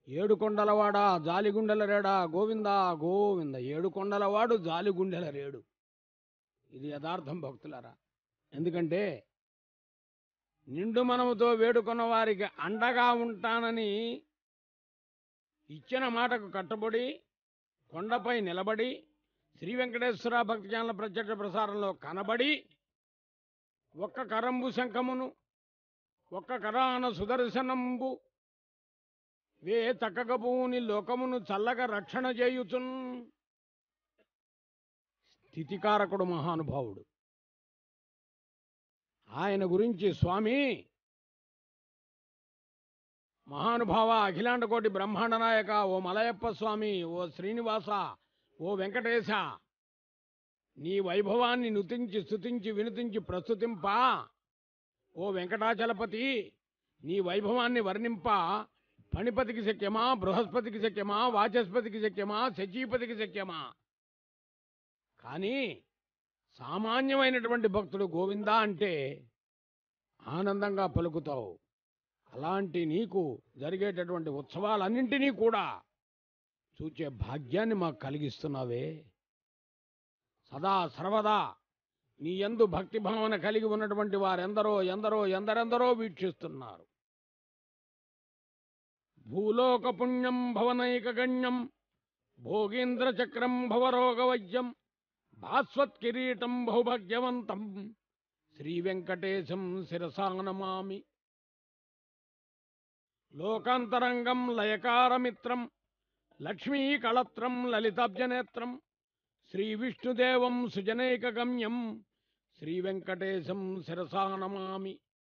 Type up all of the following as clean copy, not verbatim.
ఏడుకొండలవాడా జాలిగుండెల రేడా గోవింద గోవింద. ఏడుకొండలవాడు జాలిగుండెల రేడు. ఇది యథార్థం భక్తులారా. ఎందుకంటే నిండు మనముతో వేడుకున్న వారికి అండగా ఉంటానని ఇచ్చిన మాటకు కట్టుబడి కొండపై నిలబడి శ్రీ వెంకటేశ్వర భక్తి ఛానల్ ప్రత్యక్ష ప్రసారంలో కనబడి ఒక్క కరంబు శంఖమును ఒక్క కరాన సుదర్శనంబు వే తక్కగపూని లోకమును చల్లగా రక్షణ చేయుచున్ స్థితికారకుడు మహానుభావుడు. ఆయన గురించి స్వామి మహానుభావ అఖిలాండ కోటి బ్రహ్మాండ నాయక ఓ మలయప్ప స్వామి, ఓ శ్రీనివాస, ఓ వెంకటేశ, నీ వైభవాన్ని నుతించి స్తుతించి వినుతించి ప్రస్తుతింప. ఓ వెంకటాచలపతి, నీ వైభవాన్ని వర్ణింప ఫణిపతికి శక్యమా, బృహస్పతికి శక్యమా, వాచస్పతికి శక్యమా, శచీపతికి శక్యమా? కానీ సామాన్యమైనటువంటి భక్తుడు గోవింద అంటే ఆనందంగా పలుకుతావు. అలాంటి నీకు జరిగేటటువంటి ఉత్సవాలన్నింటినీ కూడా చూచే భాగ్యాన్ని మాకు కలిగిస్తున్నావే. సదా సర్వదా నీ యందు భక్తి భావన కలిగి ఉన్నటువంటి వారెందరో ఎందరో ఎందరెందరో వీక్షిస్తున్నారు. భూలోక పుణ్యం భవనైక గణ్యం భోగేంద్ర చక్రం భవరోగవైద్యం భాస్వత్ కిరీటం బహుభాగ్యవంతం శ్రీ వెంకటేశం శిరసా నమామి. లోకాంతరంగం లయకారమిత్రం లక్ష్మీ కళత్రం లలితాబ్జనేత్రం శ్రీ విష్ణుదేవం సుజనైకగమ్యం శ్రీ వెంకటేశం శిరసా నమామి.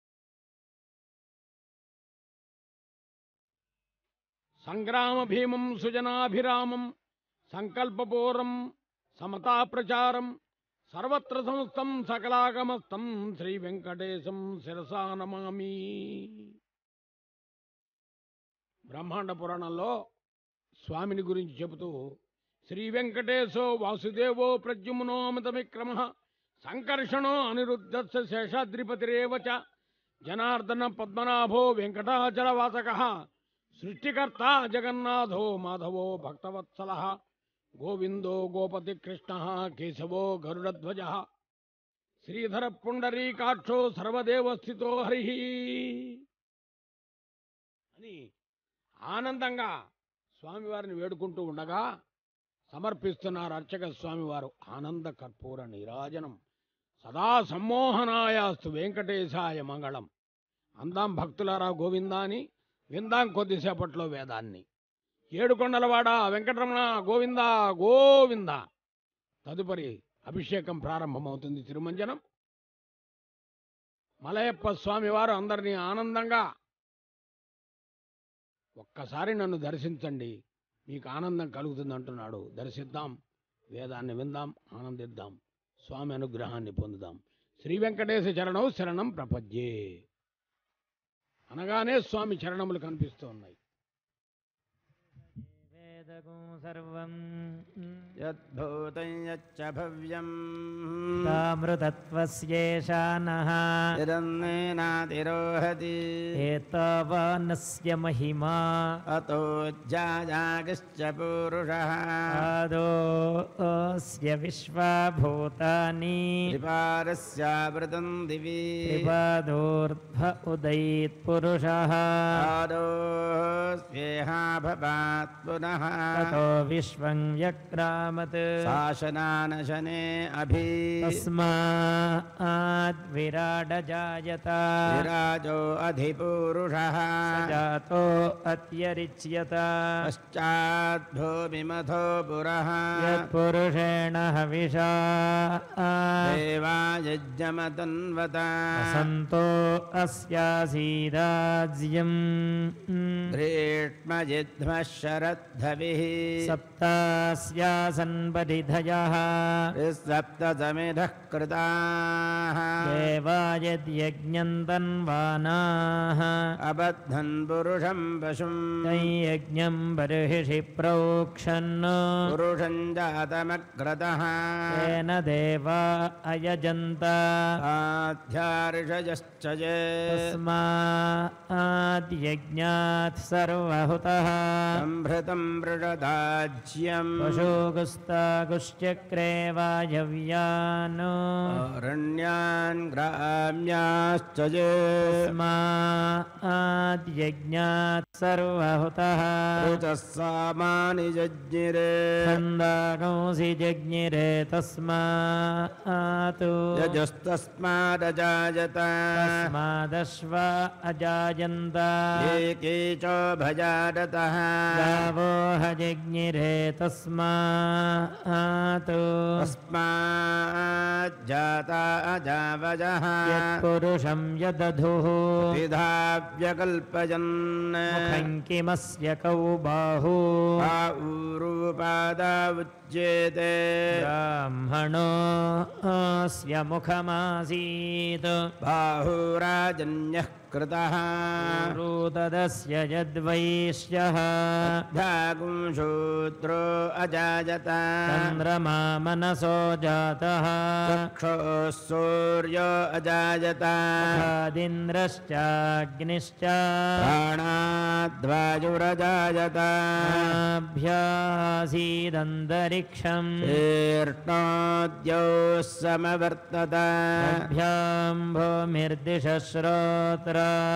సంగ్రామ భీమం సుజనాభిరామం సంకల్పపూరం సమతాప్రచారం సర్వత్ర సంస్థం సకలాగమస్తం శ్రీ వెంకటేశం శిరసా నమామి. బ్రహ్మాండ పురాణంలో స్వామిని గురించి చెబుతూ శ్రీ వెంకటేశో వాసుదేవో ప్రద్యుమ్నో అమితవిక్రమ సంకర్షణో అనిరుద్ధ శేషాద్రిపతిరేవ చ జనార్దన పద్మనాభో వెంకటాచలవాసక సృష్టికర్త జగన్నాథో మాధవో భక్తవత్సల గోవిందో గోపతి కృష్ణ కేశవో గరుడధ్వజ శ్రీధర పుండరీకాక్షో సర్వదేవస్థితో హరి అని ఆనందంగా స్వామివారిని వేడుకుంటూ ఉండగా సమర్పిస్తున్నారు అర్చక స్వామివారు. ఆనంద కర్పూర నీరాజనం సదా సమ్మోహనాయాస్తు వెంకటేశాయ మంగళం. అందాం భక్తులారా గోవిందాని, విందాం కొద్దిసేపట్లో వేదాన్ని. ఏడుకొండలవాడ వెంకటరమణ గోవింద గోవింద. తదుపరి అభిషేకం ప్రారంభమవుతుంది. తిరుమంజనం. మలయప్ప స్వామివారు అందరినీ ఆనందంగా ఒక్కసారి నన్ను దర్శించండి, మీకు ఆనందం కలుగుతుంది అంటున్నాడు. దర్శిద్దాం, వేదాన్ని విందాం, ఆనందిద్దాం, స్వామి అనుగ్రహాన్ని పొందుదాం. శ్రీ వెంకటేశ చరణం శరణం ప్రపద్యే అనగానే స్వామి చరణములు కనిపిస్తూ ఉన్నాయి. సర్వం యద్భూతం యచ్చ భవ్యం తామృతత్వస్యేషానః యదన్నేనాతిరోహతి ఏతావానస్య మహిమా అతో జాయాగశ్చ పూరుషః ఆదోస్య విశ్వభూతాని త్రిపారస్యావృతం దివి త్రిపాదోర్ధ్వ ఉదయీత్ పురుషః ఆదోస్యేహా భవాత్ పునః తతో విశ్వం వ్యక్రామత్ శాసనానశనే అభి తస్మాద్ విరాడ జాయత విరాజో అధిపురుషః జాతో అత్యరిచ్యత పశ్చాద్భూమిమథో పురః యత్పురుషేణ హవిషా దేవాయజ్ఞమతన్వత వసంతో అస్యాసీదాజ్యం గ్రీష్మజిధ్మః శరద్ధ सप्तभिः सप्तास्यासन् परिधयः सप्त समिधः कृताः देवा यद्यज्ञम् तन्वानाः अबद्धन् पुरुषं पशुं यज्ञम् बर्हिषि प्रोक्षन् पुरुषं जातमग्रतः तेन देवा अयजन्त आध्यार्षयश्च ये तस्माद्यज्ञात् सर्वहुतः संभृतं वृषदाज्यम् पशुगुस्तागुश्चक्रे वायव्यान् अरण्यान् ग्राम्याश्च ये तस्माद्यज्ञात् सर्वहुतः ऋतः सामानि जज्ञिरे छन्दांसि जज्ञिरे तस्मात् यजस्तस्मादजायत तस्मादश्व अजायन्त एके च भजारतः गावो हजज्ञिरे तस्मात् तस्माज्जाता अजावजः यत्पुरुषं यदधुः विधाव्यकल्पयन् मुखं किमस्य कौ बाहु ऊरूपादा उच्येते ब्राह्मणोऽस्य मुखमासीत् बाहुराजन्यः कृतः तदस्य यद्वैश्यः धागुंशूद्रो अजायत चन्द्रमा मनसो जातः चक्षुः सूर्यो अजायत मुखादिन्द्रश्चाग्निश्च प्राणाद्वायुरजायत नाभ्यासीदन्तरिक्षम् शीर्ष्णोद्योः समवर्तत नाभ्यां भूमिर्दिशश्रोत्र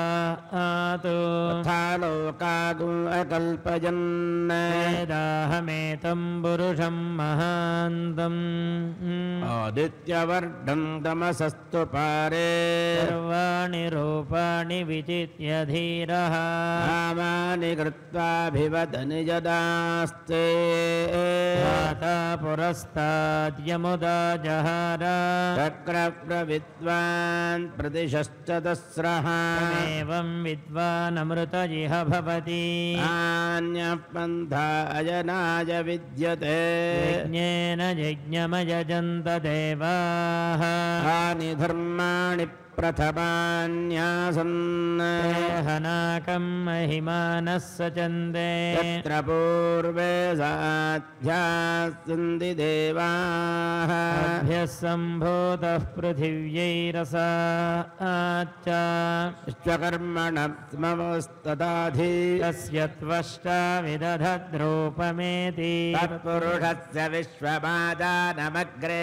तथा लोकागुम् अकल्पयन् वेदाहमेतं पुरुषं महान्तम् आदित्यवर्णं तमसस्तु पारे सर्वाणि रूपाणि विचित्य धीरः नामानि कृत्वाभिवदनि यदास्ते माता पुरस्ताद्यमुदा जहार चक्रप्रविद्वान् प्रतिशश्च तस्रः एवं विद्वानमृत इह भवति अन्यः पन्था अयनाय विद्यते यज्ञेन यज्ञमयजन्त देवाः तानि धर्माणि प्रथमान्यासन् हनाकं महिमानः सचन्दे यत्र पूर्वे साध्यासन्ति देवाः अभ्यः सम्भूतः पृथिव्यैरसाच्च विश्वकर्मणः स्मवस्तदाधि तस्य त्वष्टा विदधद्रूपमेति तत्पुरुषस्य विश्वमादानमग्रे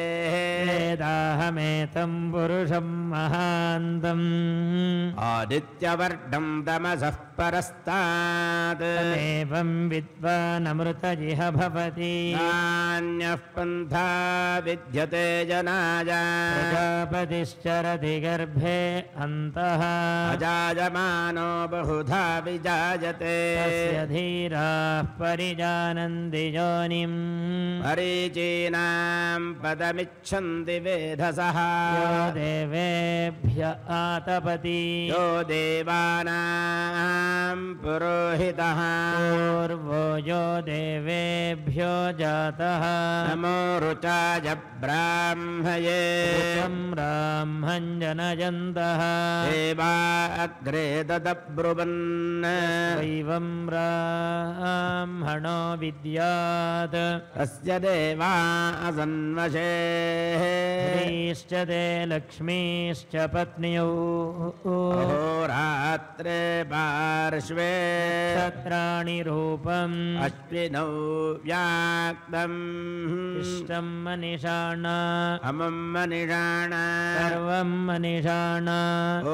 वेदाहमेतं पुरुषं महान्तम् आदित्यवर्णं तमसः परस्तात् एवं विद्वानमृत इह भवति नान्यः पन्था विद्यते जनाय प्रजापतिश्चरति गर्भे अन्तः अजायमानो बहुधा विजायते तस्य धीराः परिजानन्ति योनिम् मरीचीनां पदमिच्छन्ति वेधसः यो देवेभ्य आतपति यो देवानां पुरोहितः पूर्वो यो देवेभ्यो जातः नमो रुचाय ब्राह्मये ऋचं ब्राह्मं जनयन्तः देवा अग्रे ददब्रुवन् दैवं ब्राह्मणो विद्यात् तस्य देवा असन्वशे स्त्रीश्च ते लक्ष्मीश्च पत्न्यौ अहोरात्रे पार्श्वे क्षत्राणि रूपम् अश्विनौ व्याक्तम् इष्टं मनिषाण अमं मनिषाण सर्वं मनिषाण ॐ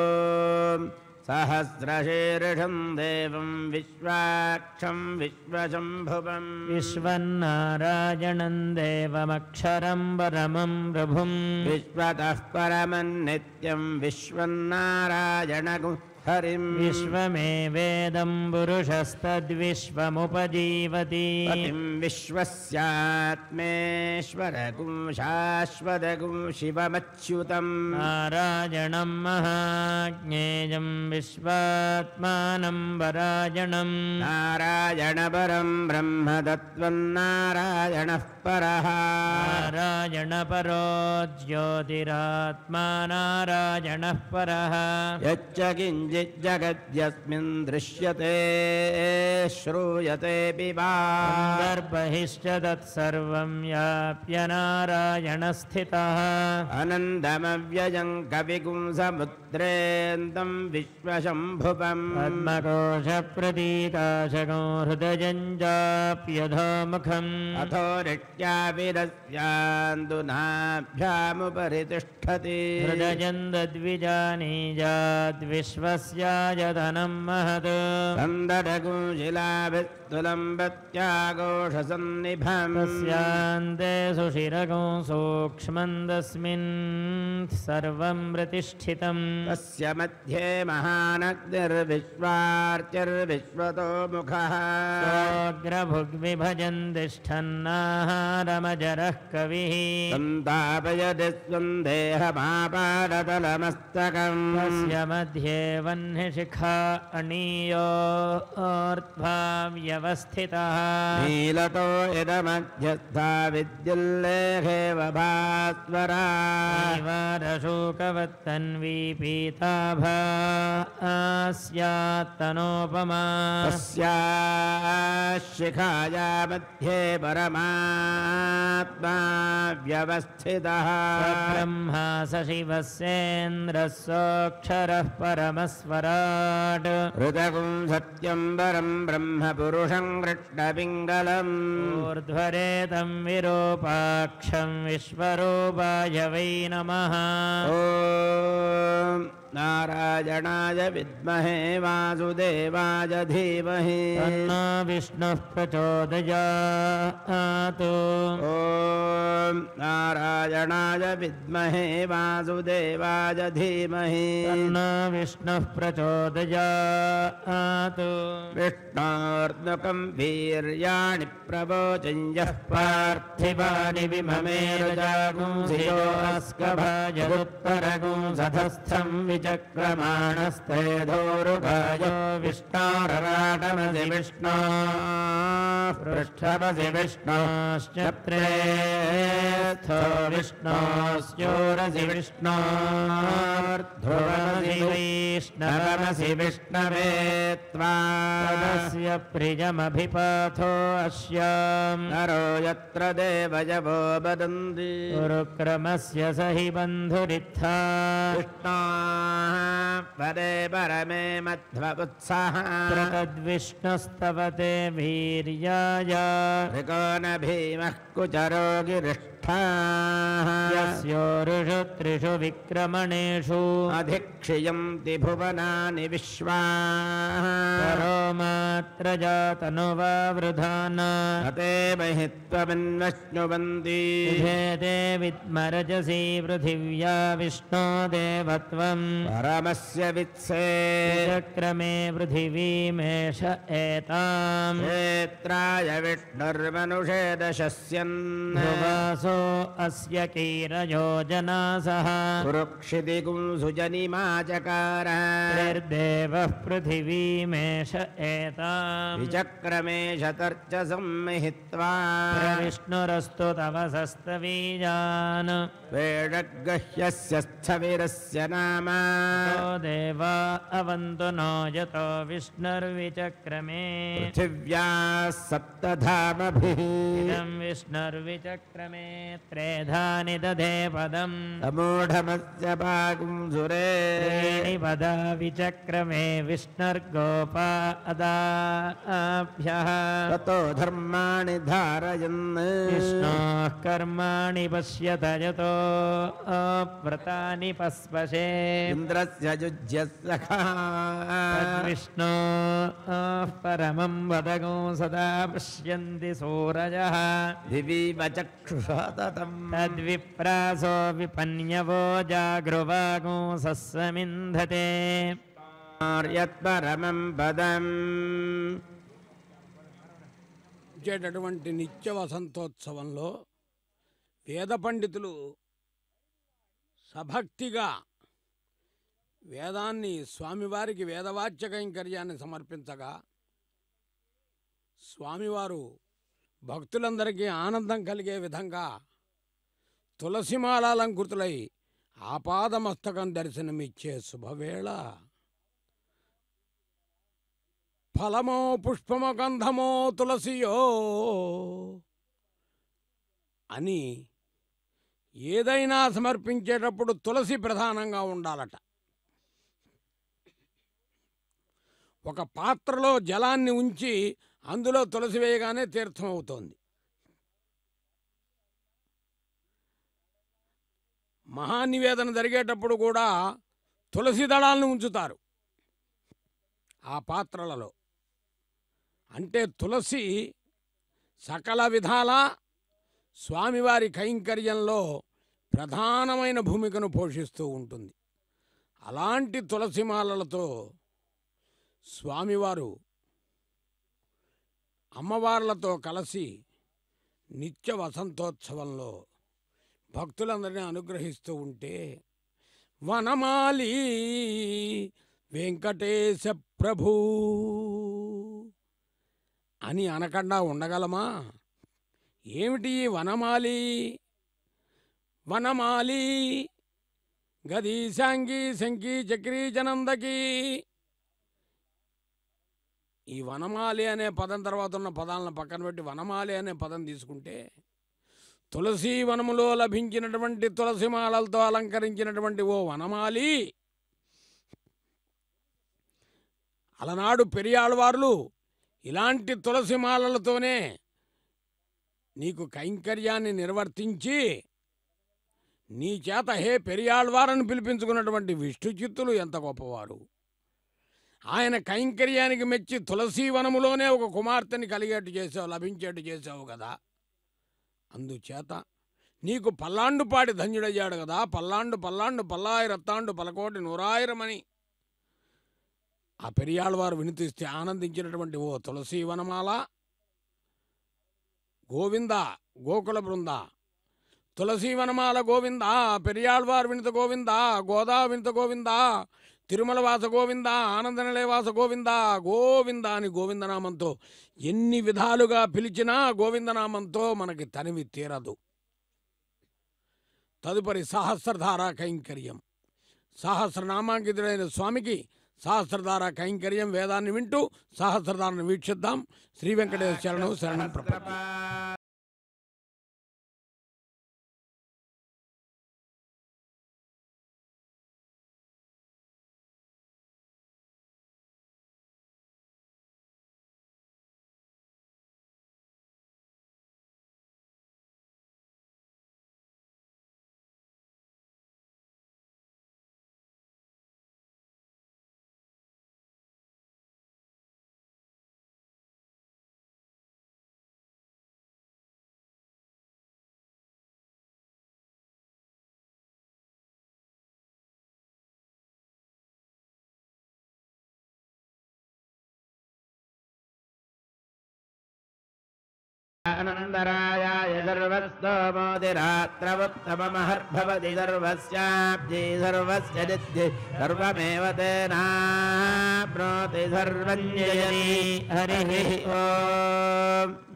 सहस्रशीर्षं देवं विश्वाक्षं विश्वशम्भुवम् विश्वन्नारायणं देवमक्षरं परमं प्रभुं विश्वतः परमं नित्यं विश्वन्नारायणगुं हरिं विश्वमेवेदं पुरुषस्तद्विश्वमुपजीवति पतिं विश्वस्यात्मेश्वरगुं शाश्वतगुं शिवमच्युतं नारायणं महाज्ञेयं विश्वात्मानं वरायणं नारायणपरं ब्रह्म तत्त्वन्नारायणः परः नारायणपरो ज्योतिरात्मा नारायणः परः यच्च किञ्चिज्जगद्यस्मिन् दृश्यते श्रूयतेऽपि वा गर्भहिश्च तत्सर्वं व्याप्य नारायणस्थितः अनन्दमव्ययं कविगुं समुद्रेन्दं विश्वशम्भुवम् पद्मकोशप्रतीकाशको हृदयं चाप्यधोमुखम् अथो नित्याविरस्यान्दुनाभ्यामुपरि तिष्ठति हृदयं दद्विजानीजाद्विश्वस्यायतनं महत् सन्दरगुंशिलाभिस्तुलम्बत्याघोषसन्निभम् तस्यान्ते सुशिरगो सूक्ष्मं तस्मिन् सर्वं प्रतिष्ठितम् तस्य मध्ये महानग्निर्विश्वार्चिर्विश्वतो मुखः सोऽग्रभुग्विभजन् तिष्ठन्नाहारमजरः कविः सन्तापयति स्वन्देहमापादतलमस्तकम् तस्य मध्ये वह्निशिखा अणीयोर्ध्वा व्यवस्थितः नीलतो इदमध्यस्था विद्युल्लेखेव भास्वरा शूकवत्तन्वी पीताभा स्यात्तनोपमा तस्याः शिखाया मध्ये परमात्मा व्यवस्थितः ब्रह्मा स शिवस्येन्द्रः सोऽक्षरः परमस्वराट् ऋतगुं सत्यं वरं ब्रह्म पुरुषं कृष्णपिङ्गलम् ऊर्ध्वरेतं विरूपाक्षं विश्वरूपाय वै नमः ॐ नारायणाय विद्महे वासुदेवाय धीमहि तन्नो विष्णुः प्रचोदयात् ॐ नारायणाय विद्महे वासुदेवाय धीमहि तन्नो विष्णुः प्रचोदयात् विष्णोर्नुकं वीर्याणि प्रवोचं यः पार्थिवानि विममेरुजागुंसियोऽस्कभाजरुत्तरगुंसधस्थं विचक्रमाणस्तेधोरुगाय विष्णोरराटमसि विष्णो पृष्ठमसि विष्णोश्चत्रेस्थो विष्णोस्योरसि विष्णोर्ध्रुवमसि वैष्णवमसि विष्णवे त्वा तदस्य प्रियमभिपाथो अस्याम् नरो यत्र देवयवो वदन्ति गुरुक्रमस्य स हि बन्धुरित्था विष्णोः परे परमे मध्वपुत्सः तद्विष्णुस्तवते वीर्याय ऋको न भीमः कुचरो गिरिष्ठाः यस्योरुषु त्रिषु विक्रमणेषु अधिक्षियन्ति भुवनानि विश्वाः परो मात्र जातनुवावृधाना अते महि त्वमन्वश्नुवन्ति भेदे विद्मरजसी पृथिव्या विष्णो देवत्वम् परमस्य वित्से चक्रमे पृथिवीमेष एताम् क्षेत्राय विष्णुर्मनुषे दशस्यन् भुवासो अस्य कीरयोजनासः पुरुक्षितिगुंसुजनिमाचकार निर्देवः पृथिवीमेष एताम् विचक्रमे शतर्चसं महित्वा विष्णुरस्तु तव सस्तवीजान् वेडगह्यस्य स्थविरस्य नाम देवा अवन्तु नो यतो विष्णुर्विचक्रमे पृथिव्याः सप्तधामभिः इदं विष्णुर्विचक्रमे त्रेधानि दधे पदम् समूढमस्य पागुंसुरे त्रीणि पदा विचक्रमे विष्णुर्गोपा अदाभ्यः ततो धर्माणि धारयन् विष्णोः कर्माणि पश्यत यतो व्रतानि पस्पशे इन्द्रस्य युज्यस्य तद्विष्णो परमं वदगो सदा पश्यन्ति सूरजः दिवीव चक्षुषा ततम् तद्विप्रासो विपन्यवो जागृवागो सस्समिन्धते యత్పరమం పదం. వచ్చేటటువంటి నిత్య వసంతోత్సవంలో వేద పండితులు సభక్తిగా వేదాన్ని స్వామివారికి వేదవాచ్య కైంకర్యాన్ని సమర్పించగా స్వామివారు భక్తులందరికీ ఆనందం కలిగే విధంగా తులసిమాలాలంకృతులై ఆపాదమస్తకం దర్శనమిచ్చే శుభవేళ ఫలమో పుష్పమో గంధమో తులసియో అని ఏదైనా సమర్పించేటప్పుడు తులసి ప్రధానంగా ఉండాలట. ఒక పాత్రలో జలాన్ని ఉంచి అందులో తులసి వేయగానే తీర్థం అవుతోంది. మహానివేదన జరిగేటప్పుడు కూడా తులసి దళాలను ఉంచుతారు ఆ పాత్రలలో. అంటే తులసి సకల విధాల స్వామివారి కైంకర్యంలో ప్రధానమైన భూమికను పోషిస్తూ ఉంటుంది. అలాంటి తులసిమాలలతో స్వామివారు అమ్మవార్లతో కలిసి నిత్య వసంతోత్సవంలో భక్తులందరినీ అనుగ్రహిస్తూ ఉంటే వనమాలి వెంకటేశ ప్రభు అని అనకుండా ఉండగలమా? ఏమిటి వనమాలి? వనమాలి గది శాంగి శంకి చక్రీ జనందకి. ఈ వనమాలి అనే పదం తర్వాత ఉన్న పదాలను పక్కన పెట్టి వనమాలి అనే పదం తీసుకుంటే తులసి వనములో లభించినటువంటి తులసిమాలలతో అలంకరించినటువంటి ఓ వనమాలి. అలనాడు పెరియాళ్వార్లు ఇలాంటి తులసిమాలలతోనే నీకు కైంకర్యాన్ని నిర్వర్తించి నీ చేత హే పెరియాళ్వారని పిలిపించుకున్నటువంటి విష్ణుచిత్తులు ఎంత గొప్పవారు. ఆయన కైంకర్యానికి మెచ్చి తులసి వనములోనే ఒక కుమార్తెని కలిగేట్టు చేసావు, లభించేట్టు చేసావు కదా. అందుచేత నీకు పల్లాండుపాడి ధన్యుడయ్యాడు కదా. పల్లాండు పల్లాండు పల్లాయిరత్తాండు పలకోటి నూరాయిరమని ఆ పెరియాళ్వారు వినిపిస్తే ఆనందించినటువంటి ఓ తులసి వనమాల గోవింద గోకుల బృంద తులసి వనమాల గోవింద, పెరియాళ్వారు వినిత గోవింద, గోదా వినిత గోవింద, తిరుమల వాస గోవింద, ఆనందనిలయవాస గోవింద గోవింద అని గోవిందనామంతో ఎన్ని విధాలుగా పిలిచినా గోవిందనామంతో మనకి తనివి తీరదు. తదుపరి సహస్రధార కైంకర్యం. సహస్రనామాంకితుడైన స్వామికి సహస్రధార కైంకర్యం వేదాన్ని వింటూ సహస్రధారను వీక్షిద్దాం. శ్రీ వెంకటేశ్వర శరణం శరణం ప్రపంచ. ఆనందరాయాయ సర్వస్తోమోదిరాత్రవత్తమమహర్భవతి సర్వస్యాబ్ధి సర్వస్య సిద్ధి సర్వమేవ తేనాప్నోతి సర్వం జయతి. హరి ఓం.